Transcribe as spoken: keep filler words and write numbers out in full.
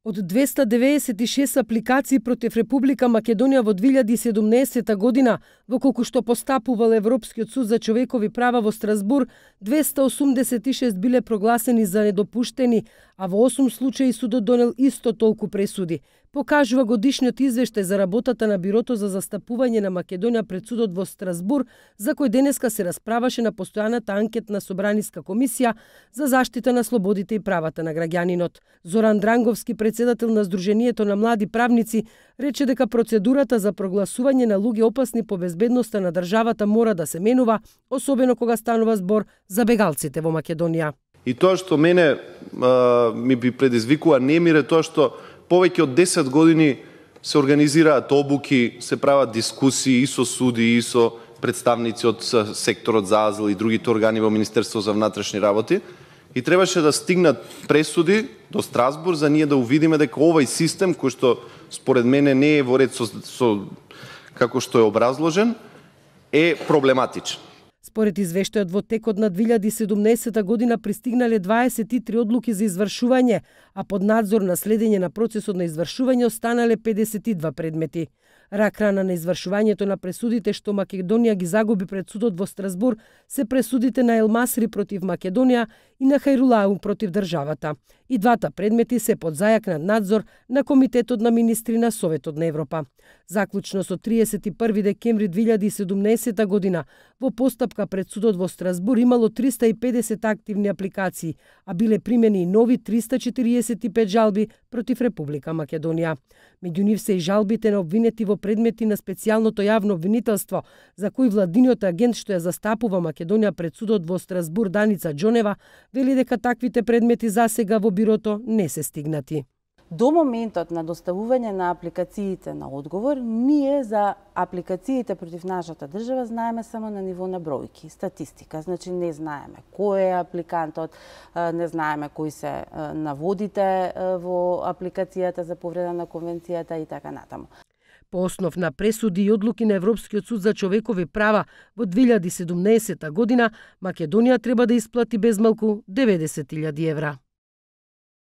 Од двеста деведесет и шест апликации против Република Македонија во две илјади и седумнаесета година, во колку што постапувал Европскиот суд за човекови права во Страсбур, двеста осумдесет и шест биле прогласени за недопуштени, а во осум случаи судот донел исто толку пресуди, покажува годишниот извештај за работата на Бирото за застапување на Македонија пред судот во Страсбур, за кој денеска се расправаше на постојаната анкетна собраниска комисија за заштита на слободите и правата на граѓанинот. Зоран Дранговски, председател на Сдруженијето на млади правници, рече дека процедурата за прогласување на луѓе опасни по безбедноста на државата мора да се менува, особено кога станува збор за бегалците во Македонија. И тоа што мене а, ми би предизвикува немир е тоа што повеќе од десет години се организираат обуки, се прават дискусии и со суди, и со представници од секторот за азил и другите органи во Министерство за внатрешни работи. И требаше да стигнат пресуди до Страсбур за ние да увидиме дека овој систем, кој што според мене не е во ред со, со како што е образложен, е проблематичен. Според извештајот, во текот на две илјади и седумнаесета година пристигнале дваесет и три одлуки за извршување, а под надзор на следење на процесот на извршување останале педесет и два предмети. Рак рана на извршувањето на пресудите што Македонија ги загуби пред судот во Страсбур се пресудите на Елмасри против Македонија и на Хајрулау против државата. И двата предмети се под зајак надзор на Комитетот на министри на Советот на Европа. Заклучно со триесет и први декември две илјади и седумнаесета година во постапка пред судот во Страсбур имало триста и педесет активни апликации, а биле примени и нови триста четириесет и пет жалби против Република Македонија. Меѓу нив се и жалбите на обвинети во предмети на специјалното јавно обвинителство, за кои владиниот агент што ја застапува Македонија пред судот во Страсбур Даница Џонева вели дека таквите предмети засега во бирото не се стигнати. До моментот на доставување на апликациите на одговор, ние за апликациите против нашата држава знаеме само на ниво на бројки, статистика. Значи не знаеме кој е апликантот, не знаеме кои се наводите во апликацијата за повреда на конвенцијата и така натаму. По основ на пресуди и одлуки на Европскиот суд за човекови права во две илјади и седумнаесета година, Македонија треба да исплати безмалку деветдесет илјади евра.